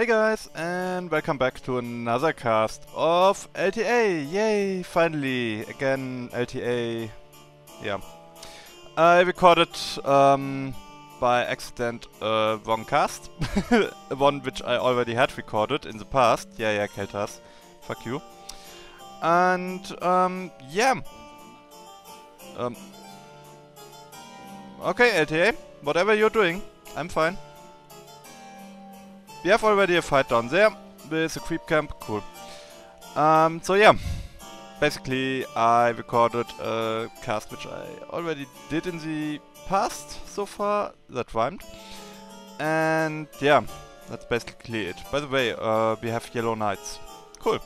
guys, and welcome back to another cast of LTA. Yay, finally, again LTA. Yeah. I recorded by accident wrong cast. One which I already had recorded in the past. Yeah, Keltas. Fuck you. And yeah. Okay, LTA, whatever you're doing, I'm fine. We have already a fight down there with a creep camp. Cool. So yeah, basically I recorded a cast which I already did in the past so far. That rhymed. And yeah, that's basically it. By the way, we have Yellow Knights. Cool.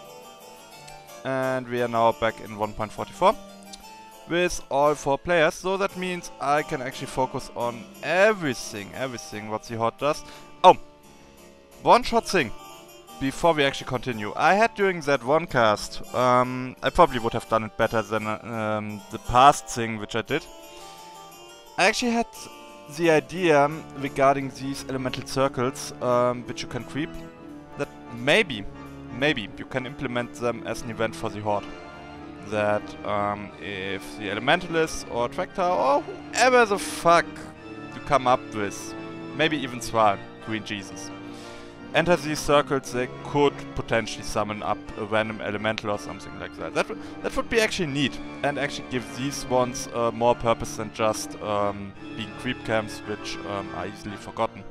And we are now back in 1.44 with all 4 players. So that means I can actually focus on everything what the Horde does. Oh! One short thing before we actually continue. I had during that one cast, I probably would have done it better than the past thing which I did. I actually had the idea regarding these elemental circles which you can creep, that maybe you can implement them as an event for the Horde. That if the Elementalist or Tractor or whoever the fuck you come up with, maybe even Thrall, Green Jesus, enter these circles, they could potentially summon up a random elemental or something like that. That would be actually neat and actually give these ones more purpose than just being creep camps, which are easily forgotten.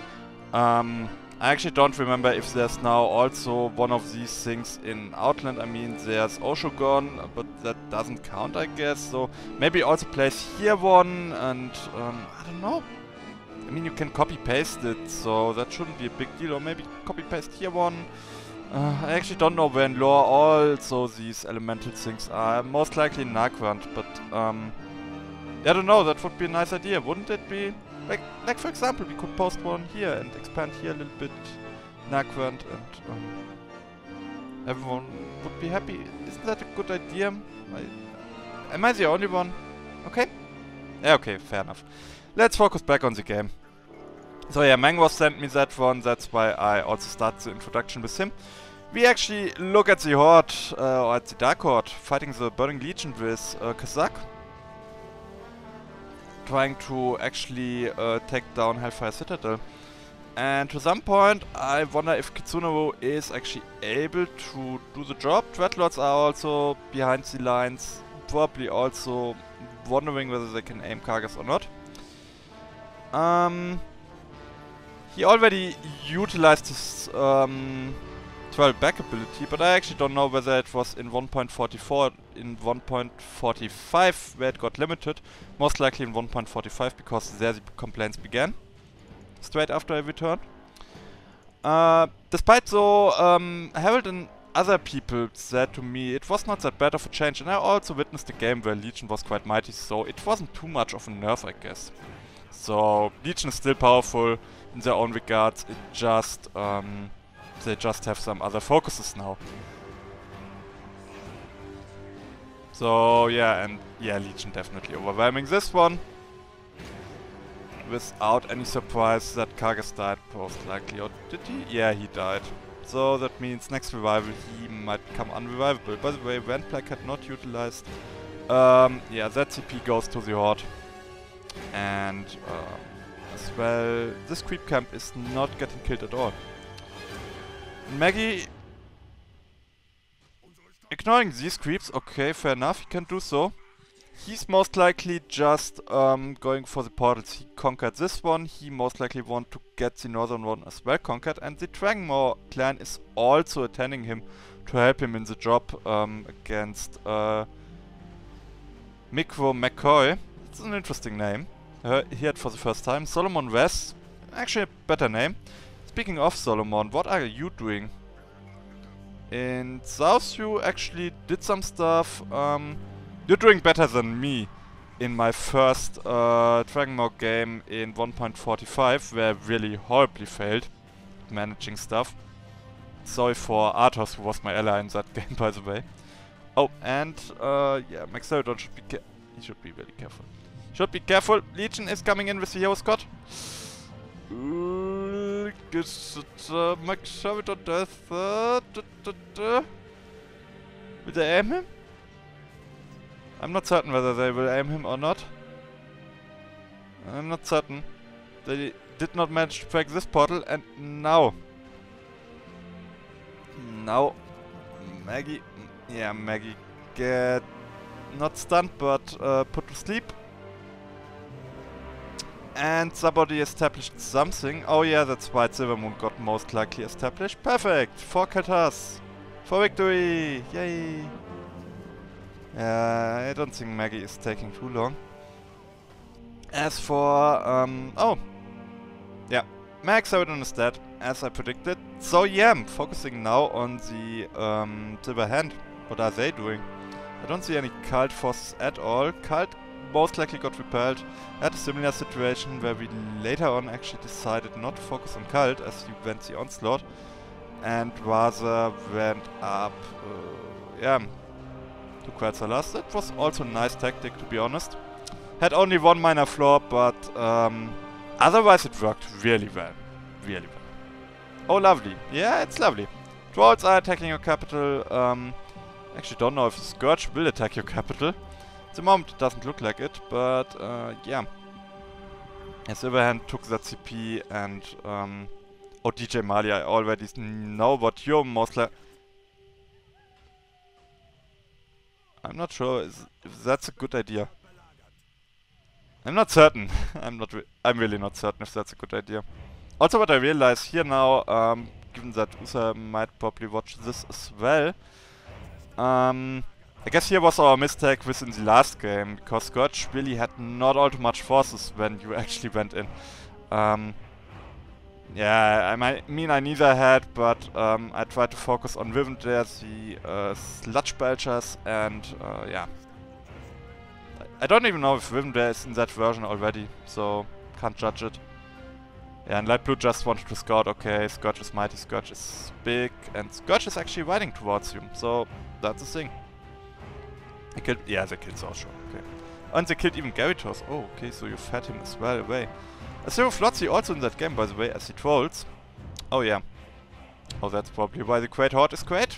I actually don't remember if there's now also one of these things in Outland. I mean, there's Oshogon, but that doesn't count, I guess. So maybe also place here one, and I don't know. I mean, you can copy-paste it, so that shouldn't be a big deal. Or maybe copy-paste here one. I actually don't know where in lore also these elemental things are. Most likely in Nagrand, but I don't know, that would be a nice idea, wouldn't it be? Like for example, we could post one here and expand here a little bit, Nagrand, and everyone would be happy. Isn't that a good idea? Am I the only one? Okay? Yeah, okay, fair enough. Let's focus back on the game. So yeah, Mangos sent me that one, that's why I also start the introduction with him. We actually look at the Horde, or at the Dark Horde, fighting the Burning Legion with Kazak. Trying to actually take down Hellfire Citadel. And to some point, I wonder if Kitsunobu is actually able to do the job. Dreadlords are also behind the lines, probably also wondering whether they can aim Kargas or not. He already utilized his 12 back ability, but I actually don't know whether it was in 1.44, in 1.45 where it got limited. Most likely in 1.45 because there the complaints began, straight after I returned. Despite so, Harold and other people said to me it was not that bad of a change, and I also witnessed a game where Legion was quite mighty, so it wasn't too much of a nerf, I guess. So Legion is still powerful in their own regards, it just they just have some other focuses now. So yeah, and yeah, Legion definitely overwhelming this one. Without any surprise that Kargas died, most likely. Or did he? Yeah, he died. So that means next revival he might become unrevivable. By the way, Ventplague had not utilized. Yeah, that CP goes to the Horde. And as well, this creep camp is not getting killed at all. Maggie ignoring these creeps, okay, fair enough, he can do so. He's most likely just going for the portals. He conquered this one, he most likely want to get the northern one as well conquered, and the Dragonmaw clan is also attending him to help him in the job against Micro McCoy. It's an interesting name. Heard it for the first time. Solomon West, actually a better name. Speaking of Solomon, what are you doing? In South you actually did some stuff. You're doing better than me in my first Dragonmaw game in 1.45, where I really horribly failed managing stuff. Sorry for Arthos, who was my ally in that game, by the way. Oh, and yeah, Maxerodon should be he should be really careful. Should be careful. Legion is coming in with the Hero Scott. Mike shove it on death. Will they aim him? I'm not certain whether they will aim him or not. I'm not certain. They did not manage to break this portal, and now... Now... Maggie... Yeah, Maggie get... Not stunned, but put to sleep. And somebody established something. Oh yeah, that's why Silvermoon got most likely established. Perfect! 4 Katas! For victory! Yay! I don't think Maggie is taking too long. As for, oh! Yeah, Max Abaddon is dead, as I predicted. So yeah, I'm focusing now on the Silver Hand. What are they doing? I don't see any Cult forces at all. Cult most likely got repelled. Had a similar situation where we later on actually decided not to focus on Cult as you went the Onslaught. And rather went up, yeah, to Quetzalcoatl. That was also a nice tactic, to be honest. Had only one minor flaw, but otherwise it worked really well. Really well. Oh, lovely. Yeah, it's lovely. Trolls are attacking your capital. Actually don't know if the Scourge will attack your capital. At the moment it doesn't look like it, but yeah. Silverhand took that CP and oh, DJ Mali, I already know what you're most likely... I'm not sure if that's a good idea. I'm not certain. I'm really not certain if that's a good idea. Also what I realize here now, given that Usa might probably watch this as well, I guess here was our mistake within the last game, because Scourge really had not all too much forces when you actually went in. Yeah, I mean I neither had, but I tried to focus on Rivendare, the Sludge Belchers, and yeah. I don't even know if Rivendare is in that version already, so can't judge it. Yeah, and Light Blue just wanted to scout, okay, Scourge is mighty, Scourge is big, and Scourge is actually riding towards you, so that's the thing. They killed, yeah, they killed Zorsho, okay. And they killed even Gyarados. Oh, okay, so you fed him as well away. Zero Flotsy also in that game, by the way, as he trolls. Oh yeah. Oh, that's probably why the Great Horde is great.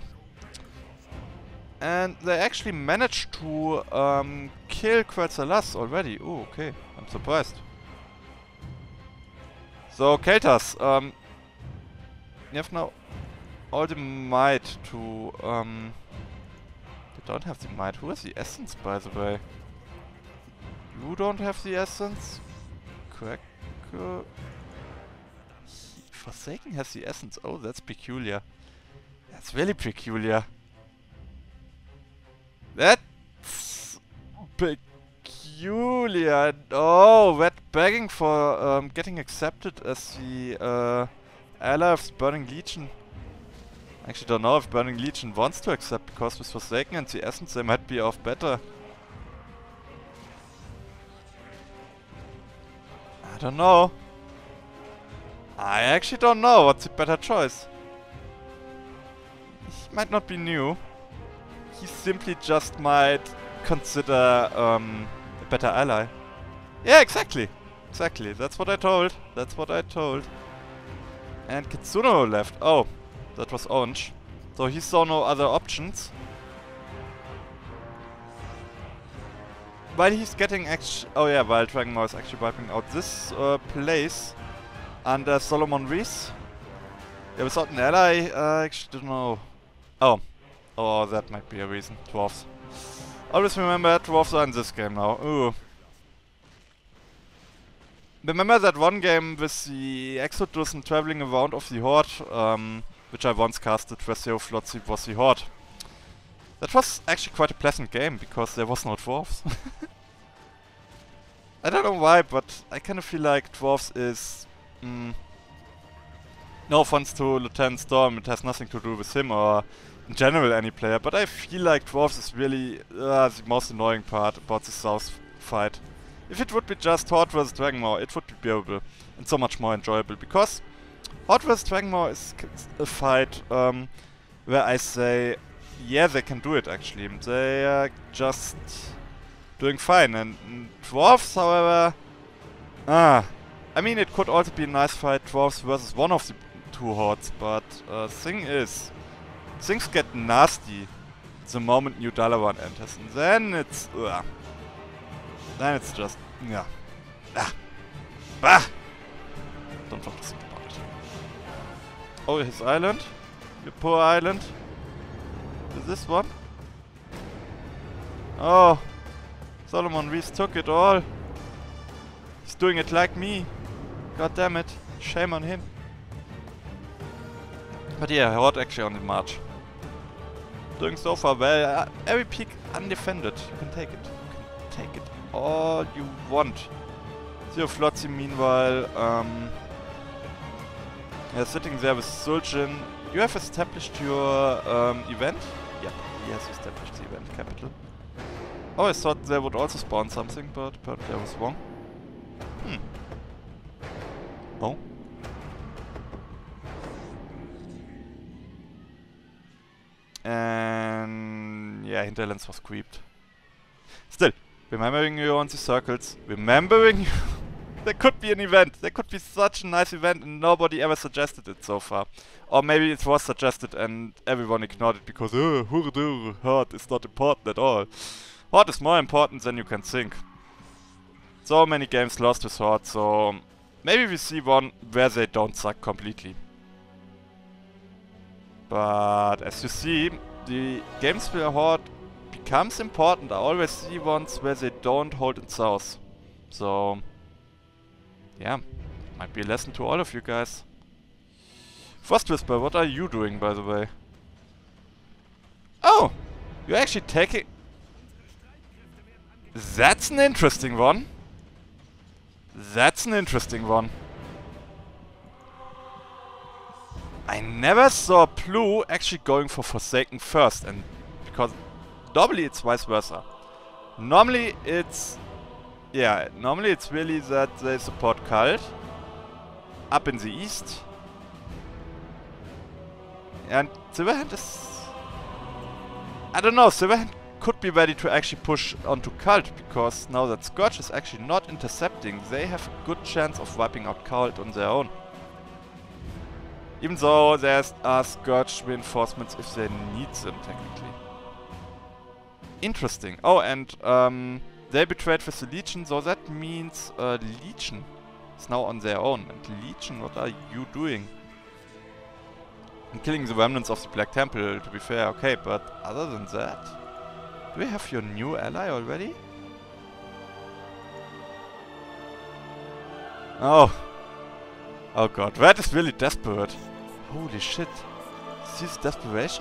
And they actually managed to kill Quetzalcoatl already. Oh, okay. I'm surprised. So, Keltas, you have now all the might to, they don't have the might. Who has the essence, by the way? You don't have the essence? Cracker... Forsaken has the essence. Oh, that's peculiar. That's really peculiar. That's peculiar. Oh, Red begging for getting accepted as the ally of the Burning Legion. I actually don't know if Burning Legion wants to accept, because with Forsaken and the Essence they might be off better. I don't know. I actually don't know what's the better choice. He might not be new. He simply just might consider a better ally. Yeah, exactly. Exactly. That's what I told. That's what I told. And Kitsuno left. Oh, that was Orange. So he saw no other options. While he's getting actually... Oh yeah, while Dragonmaw is actually wiping out this place under Solomon Reese. Yeah, without an ally, I actually don't know. Oh. Oh, that might be a reason. Dwarves. Always remember, dwarves are in this game now. Ooh. Remember that one game with the Exodus and traveling around of the Horde, which I once casted where Zero Flotsy was the Horde. That was actually quite a pleasant game, because there was no dwarves. I don't know why, but I kind of feel like dwarves is... no offense to Lieutenant Storm, it has nothing to do with him or in general any player, but I feel like dwarves is really the most annoying part about the South fight. If it would be just Horde vs Dragonmaw, it would be bearable and so much more enjoyable, because Horde vs Dragonmaw is a fight where I say, yeah, they can do it actually. They are just doing fine. And dwarves, however, I mean, it could also be a nice fight, dwarves versus one of the two hordes, but thing is, things get nasty the moment New Dalaran enters, and then it's just bah. Don't want to think about it. Oh, his island, your poor island. Is this one? Oh, Solomon Reese took it all. He's doing it like me. God damn it. Shame on him. But yeah, Horde actually on the march. Doing so far well. Every peak undefended. You can take it. You can take it all you want. Zero Flotsy meanwhile, sitting there with Zul'jin. You have established your event? Yep, he has established the event capital. Oh, I thought they would also spawn something, but apparently I was wrong. Oh. And yeah, Hinterlands was creeped. Still, remembering you on the circles, remembering you. There could be an event. There could be such a nice event and nobody ever suggested it so far. Or maybe it was suggested and everyone ignored it because Horde is not important at all. Horde is more important than you can think. So many games lost with Horde, so maybe we see one where they don't suck completely. But as you see, the games where Horde becomes important, I always see ones where they don't hold in south. So yeah, might be a lesson to all of you guys. Frost Whisper, what are you doing, by the way? Oh! You're actually taking... That's an interesting one. That's an interesting one. I never saw Plu actually going for Forsaken first, and because normally it's vice versa. Normally it's... Yeah, normally it's really that they support Cult up in the east. And Silverhand is... I don't know, Silverhand could be ready to actually push onto Cult, because now that Scourge is actually not intercepting, they have a good chance of wiping out Cult on their own. Even though there's Scourge reinforcements if they need them, technically. Interesting. Oh, and they betrayed with the Legion, so that means Legion is now on their own. And Legion, what are you doing? I'm killing the remnants of the Black Temple, to be fair, okay, but other than that... Do we have your new ally already? Oh. Oh god, Red is really desperate. Holy shit. See this desperation?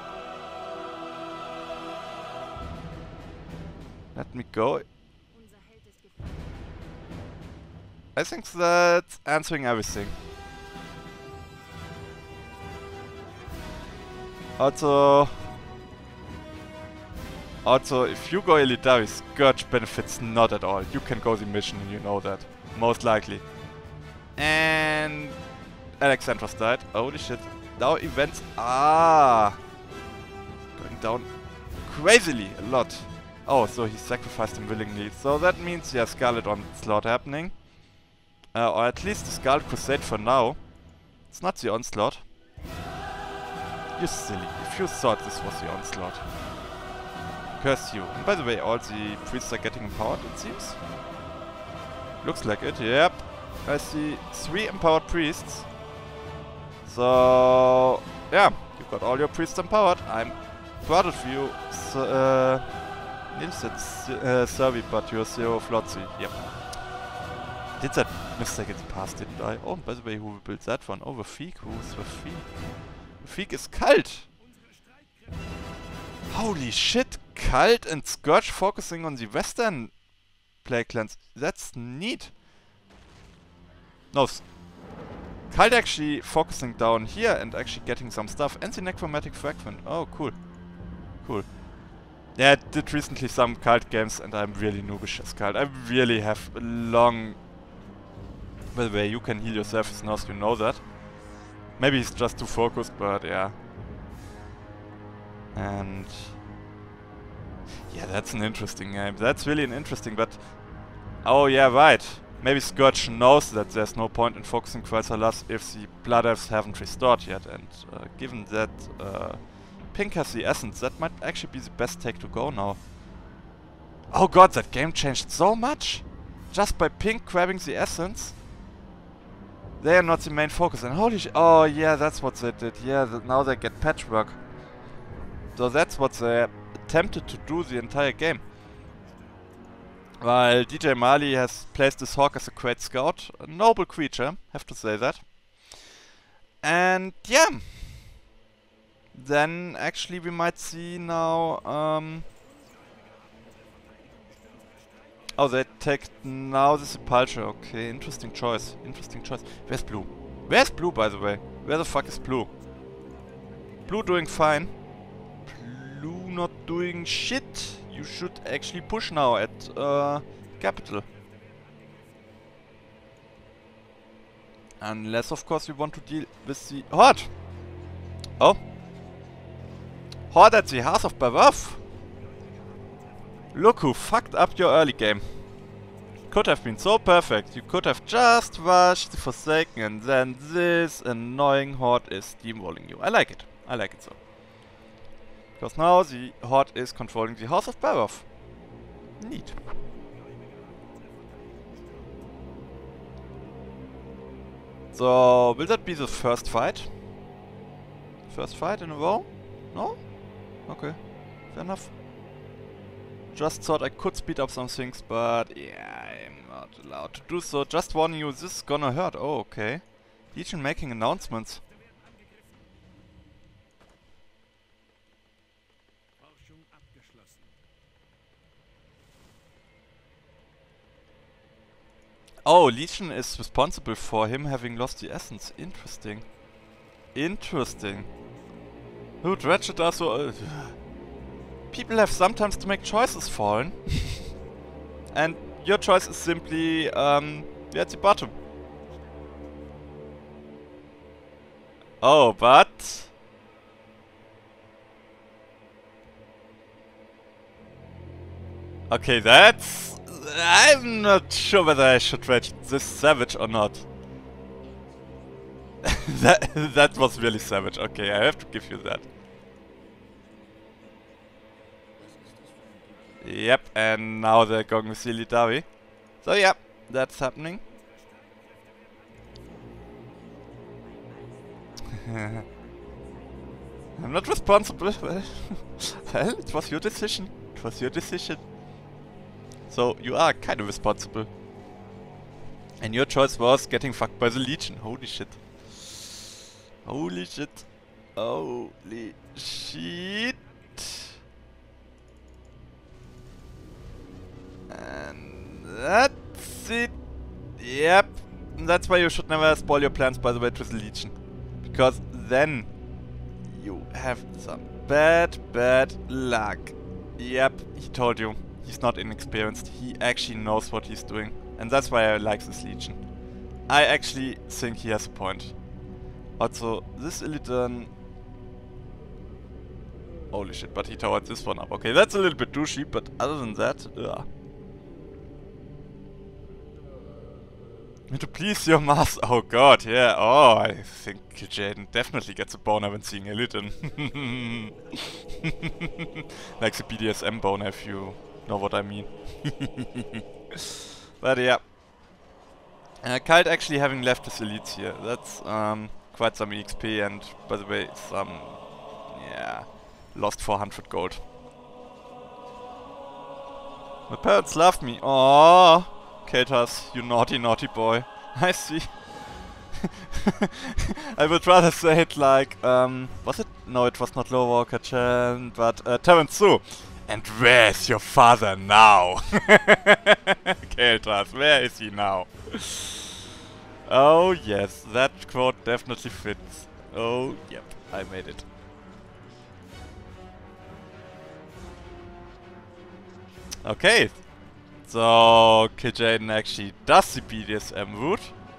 Let me go. I think that's answering everything. Also, if you go Illidari, Scourge benefits not at all. You can go the mission and you know that. Most likely. And Alexandros died. Holy shit. Now events are going down crazily a lot. Oh, so he sacrificed him willingly. So that means, yeah, Scarlet Onslaught happening. Or at least the Scarlet Crusade for now. It's not the Onslaught. You're silly. If you thought this was the Onslaught. Curse you. And by the way, all the priests are getting empowered, it seems. Looks like it, yep. I see 3 empowered priests. So, yeah, you got all your priests empowered. I'm proud of you. Nils said Servi, but you're Zero Flotsy. Yep. Did that mistake in the past, didn't I? Oh, by the way, who built that one? Oh, Rafik. Who's Rafik? Rafik is Cult! Holy shit! Cult and Scourge focusing on the western Plague Clans. That's neat. No, Cult actually focusing down here and actually getting some stuff. And the Necromantic Fragment. Oh, cool. Cool. Yeah, I did recently some Cult games and I'm really noobish as Cult. I really have a long... By the way, you can heal yourself as Norse, you know that. Maybe he's just too focused, but yeah. And... Yeah, that's an interesting game. That's really an interesting, but... Oh yeah, right. Maybe Scourge knows that there's no point in focusing Quasarlas if the Blood Elves haven't restored yet, and given that Pink has the Essence, that might actually be the best take to go now. Oh god, that game changed so much! Just by Pink grabbing the Essence. They are not the main focus, and holy oh yeah, that's what they did. Yeah, now they get Patchwork. So that's what they attempted to do the entire game. While DJ Mali has placed this Hawk as a great scout. A noble creature, have to say that. And yeah. Then actually we might see now... oh, they take now the Sepulture. Okay, interesting choice. Interesting choice. Where's Blue? Where's Blue, by the way? Where the fuck is Blue? Blue doing fine. Blue not doing shit. You should actually push now at Capital. Unless, of course, you want to deal with the Horde. Oh. Horde at the Hearth of Bavav. Look who fucked up your early game. Could have been so perfect. You could have just rushed the Forsaken and then this annoying Horde is steamrolling you. I like it. I like it so. Because now the Horde is controlling the House of Bavav. Neat. So, will that be the first fight? First fight in a row? No? Okay. Fair enough. Just thought I could speed up some things, but yeah, I'm not allowed to do so. Just warning you, this is gonna hurt. Oh, okay. Legion making announcements. Oh, Legion is responsible for him having lost the Essence. Interesting. Interesting. Who Ratchet are so... people have sometimes to make choices, Fallen. And your choice is simply, you're at the bottom. Oh, but... okay, that's... I'm not sure whether I should rage this savage or not. that was really savage. Okay, I have to give you that. Yep, and now they're going with Illidari. So yeah, that's happening. I'm not responsible. Well, it was your decision. It was your decision. So, you are kind of responsible. And your choice was getting fucked by the Legion. Holy shit. Holy shit. Holy shit. And that's it. Yep. And that's why you should never spoil your plans, by the way, to the Legion. Because then you have some bad luck. Yep, he told you. He's not inexperienced. He actually knows what he's doing. And that's why I like this Legion. I actually think he has a point. Also, this Illidan... holy shit, but he towered this one up. Okay, that's a little bit douchey, but other than that, to please your master. Oh god, yeah. Oh, I think Jaden definitely gets a boner when seeing Illidan. Like the BDSM boner, if you know what I mean. But yeah. Kite actually having left his elites here. That's quite some EXP and, by the way, some... yeah... lost 400 gold. My parents loved me. Aww. Keltas, you naughty boy. I see. I would rather say it like, was it? No, it was not Low Walker Chan, but Terran Tzu. And where's your father now? Keltas, where is he now? Oh yes, that quote definitely fits. Oh, yep, I made it. Okay, so Kil'jaeden actually does the BDSM route.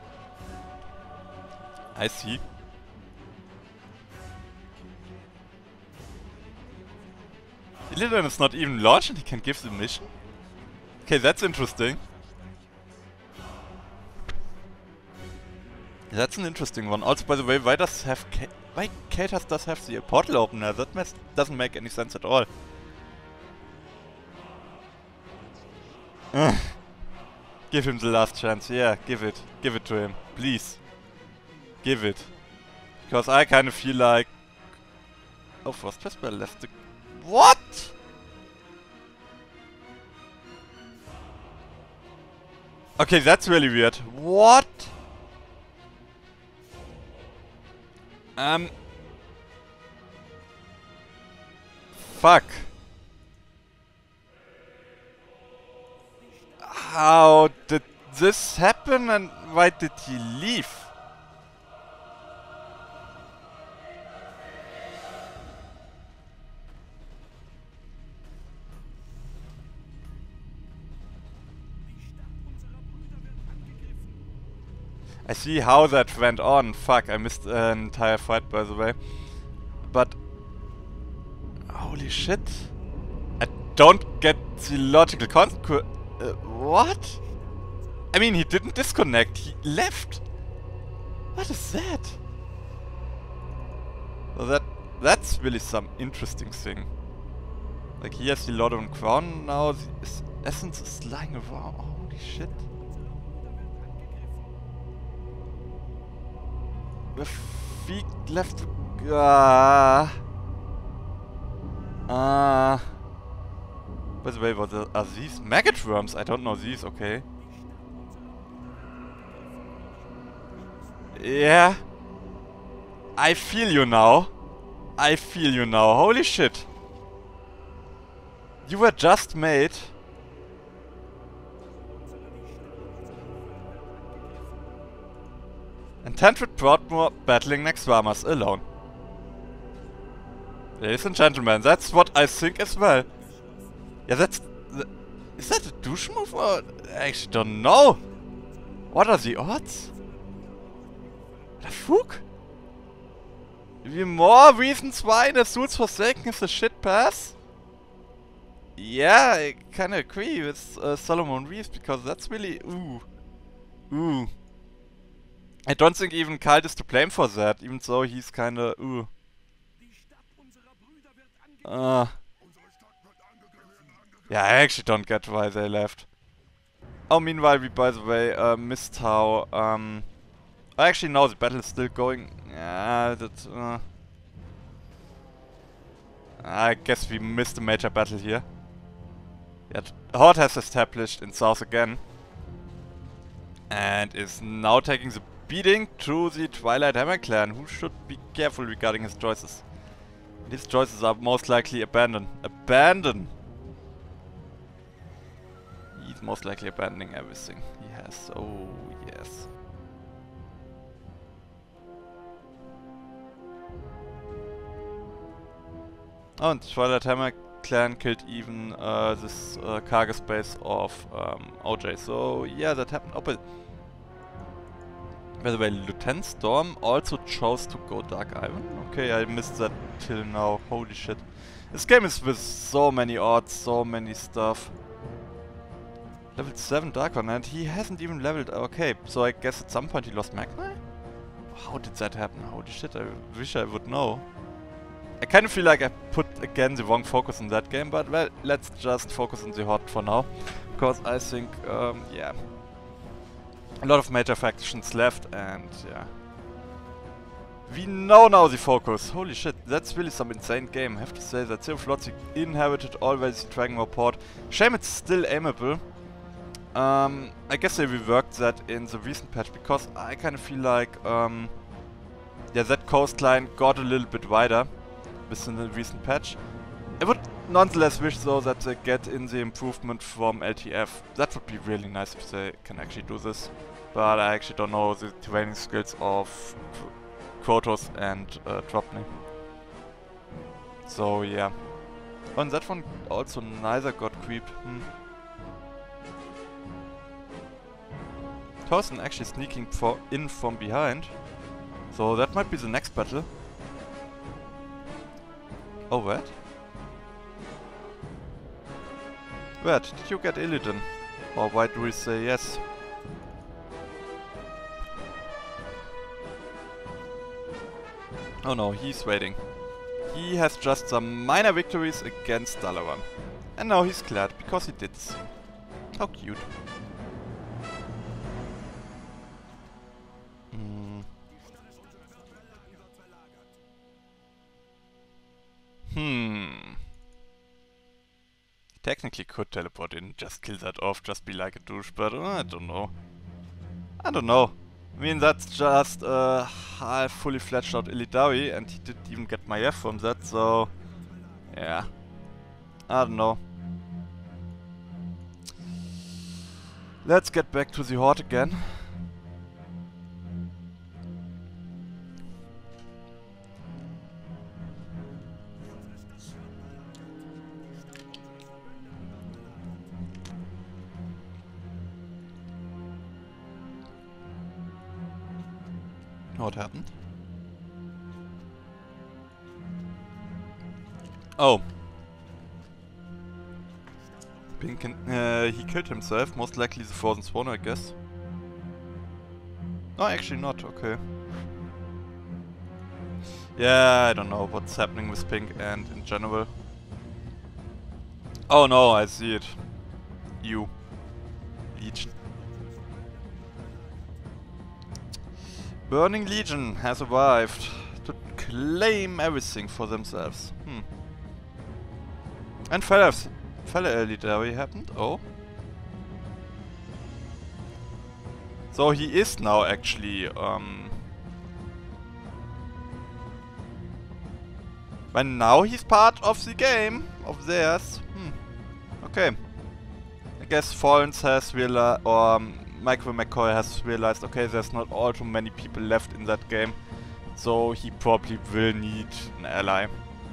I see. Illidan is not even launched and he can give the mission? Okay, that's interesting. That's an interesting one. Also, by the way, why Katas does have the portal opener? That doesn't make any sense at all. Give him the last chance. Yeah, give it. Give it to him. Please. Give it. Because I kind of feel like... Oh, Frost Vesper left the... What?! Okay, that's really weird. What?! Fuck. How did this happen and why did he leave? I see how that went on. Fuck, I missed an entire fight by the way. But... Holy shit. I don't get the logical consequence. What? I mean, he didn't disconnect, he left. What is that? Well, that's really some interesting thing. Like, he has the Lord on Crown now, his essence is lying around. Holy shit. The feet left. By the way, what are these? Maggot worms? I don't know these, okay. Yeah. I feel you now. I feel you now. Holy shit. You were just made. And Tantrid Broadmoor battling Naxxramas alone. Ladies and gentlemen, that's what I think as well. Yeah, that's... Is that a douche move or... I actually don't know. What are the odds? The fuck? Even more reasons why Ner'zhul's Forsaken is a shit pass? Yeah, I kinda agree with Solomon Reeves because that's really... Ooh. I don't think even Kalt is to blame for that, even though he's kinda... Yeah, I actually don't get why they left. Oh, meanwhile, we, by the way, missed how... Actually, no, the battle is still going. Yeah, that... I guess we missed a major battle here. Yet Horde has established in South again. And is now taking the beating to the Twilight Hammer clan, who should be careful regarding his choices. His choices are most likely abandon. Abandon! He's most likely abandoning everything he has. Oh, yes. Oh, and Twilight Hammer clan killed even this cargo space of OJ. So, yeah, that happened. Oh, but by the way, Lieutenant Storm also chose to go Dark Ivan. Okay, I missed that till now. Holy shit. This game is with so many odds, so many stuff. Level 7 Dark One, and he hasn't even leveled. Okay, so I guess at some point he lost Magma? How did that happen? Holy shit, I wish I would know. I kind of feel like I put again the wrong focus on that game, but well, let's just focus on the Horde for now. Because I think, yeah. A lot of major factions left, and yeah. We know now the focus. Holy shit, that's really some insane game. I have to say that Zero Flotsy inherited always the Dragon Port. Shame it's still aimable. I guess they reworked that in the recent patch, because I kind of feel like, yeah, that coastline got a little bit wider within the recent patch. I would nonetheless wish though that they get in the improvement from LTF. That would be really nice if they can actually do this. But I actually don't know the training skills of Krotos and Dropney. So yeah. On that one also neither got creep. Thorsten actually sneaking in from behind. So that might be the next battle. Oh, what? Where did you get Illidan? Or why do we say yes? Oh no, he's waiting. He has just some minor victories against Dalaran. And now he's glad, because he did this. How cute. Technically could teleport in, just kill that off, just be like a douche, but I don't know. I don't know. I mean, that's just a half fully fledged out Illidari, and he didn't even get my F from that, so... yeah. I don't know. Let's get back to the Horde again. What happened? Oh. Pink he killed himself, most likely the Frozen Swan, I guess. No, actually not, okay. Yeah, I don't know what's happening with Pink and in general. Oh no, I see it. You. Legion. Burning Legion has arrived to claim everything for themselves. And fellow Illidari happened. Oh. So he is now actually, but now he's part of the game, of theirs. Okay. I guess Fallens has realized, or Michael McCoy has realized, okay, there's not all too many people left in that game, so he probably will need an ally.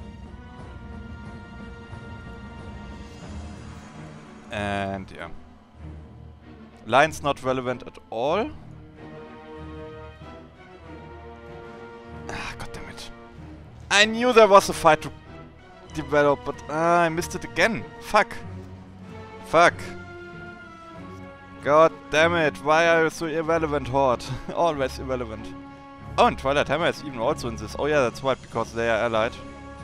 And yeah. Lion's not relevant at all. Ah, goddammit. I knew there was a fight to develop, but I missed it again. Fuck. Fuck. God damn it, why are you so irrelevant, Horde? Always irrelevant. Oh, and Twilight Hammer is even also in this. Oh yeah, that's right, because they are allied.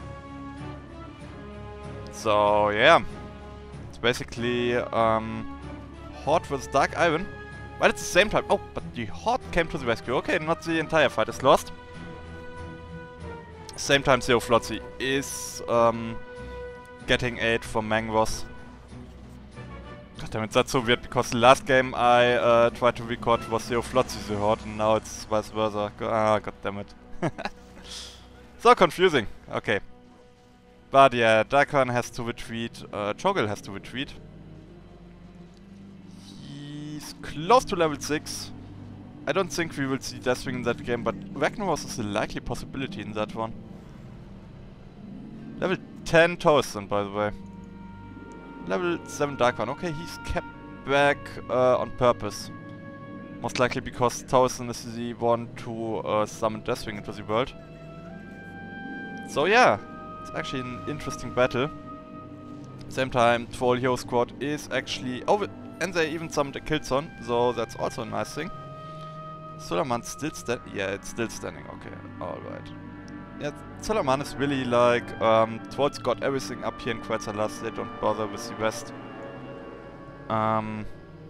So, yeah. It's basically, Horde vs Dark Iron. But at the same time... Oh, but the Horde came to the rescue. Okay, not the entire fight is lost. Same time, Zero Flotsy is, getting aid from Mangros. God damn it, that's so weird, because the last game I tried to record was Zero Flotsy the Horde, and now it's vice versa. God damn it. So confusing. Okay. But yeah, Darkhan has to retreat, Cho'Gall has to retreat. He's close to level 6. I don't think we will see Deathwing in that game, but Ragnaros is a likely possibility in that one. Level 10 Toaston, by the way. Level 7 Darkhan. Okay, he's kept back on purpose. Most likely because Toaston is the one to summon Deathwing into the world. So yeah, it's actually an interesting battle. Same time, Troll Hero Squad is actually... Oh, and they even summoned a Killzone, so that's also a nice thing. Sulaman's still standing? Yeah, it's still standing, okay, alright. Yeah, Sulaman is really like, Trolls got everything up here in Quetzalast, they don't bother with the rest. And...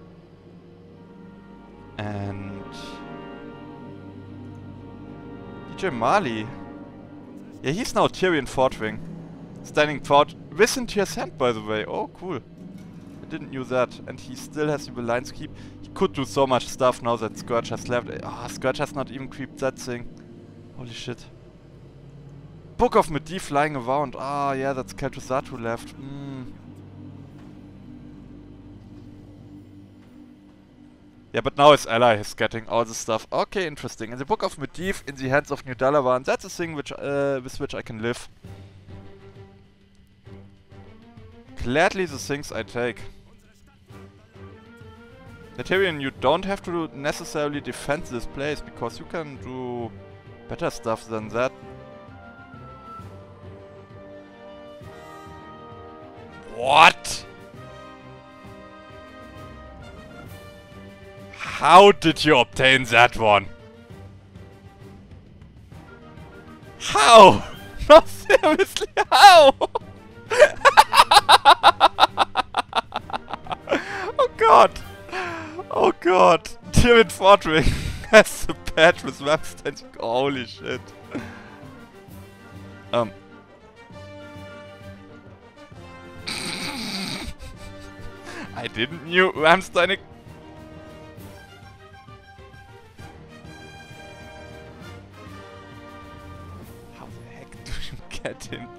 DJ Mali. Yeah, he's now Tyrion Fortwing. Standing proud with Tyr's hand, by the way. Oh, cool. I didn't knew that. And he still has the Lion's Keep. He could do so much stuff now that Scourge has left. Ah, Scourge has not even creeped that thing. Holy shit. Book of Medivh flying around. Ah, yeah, that's Kel'Thuzad who left. Yeah, but now his ally is getting all this stuff. Okay, interesting. And the Book of Medivh in the hands of New Dalaran, that's a thing which, with which I can live. Gladly the things I take. Tyrion, you don't have to necessarily defend this place, because you can do better stuff than that. What? How did you obtain that one? How? No, seriously, how? Oh god! Oh god! Tyrion Fordring has the patch with Ramstein. Holy shit. I didn't knew Ramstein. How the heck do you get him?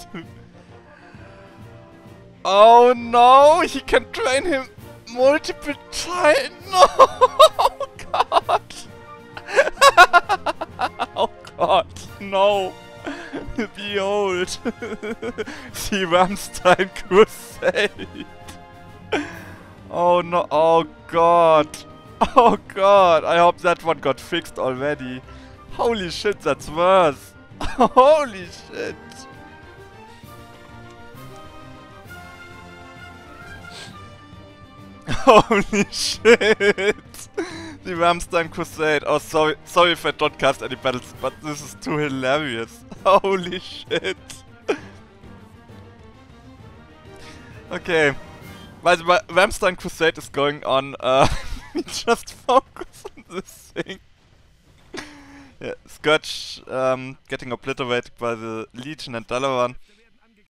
Oh no! He can train him multiple times. No! Oh god! Oh god! No! Behold! The Ramstein Crusade! Oh no! Oh god! Oh god! I hope that one got fixed already. Holy shit, that's worse! Holy shit! Holy shit! The Ramstein Crusade. Oh, sorry if I don't cast any battles, but this is too hilarious. Holy shit! Okay. While the Ramstein Crusade is going on, we just focus on this thing. Yeah, Scourge getting obliterated by the Legion and Dalaran.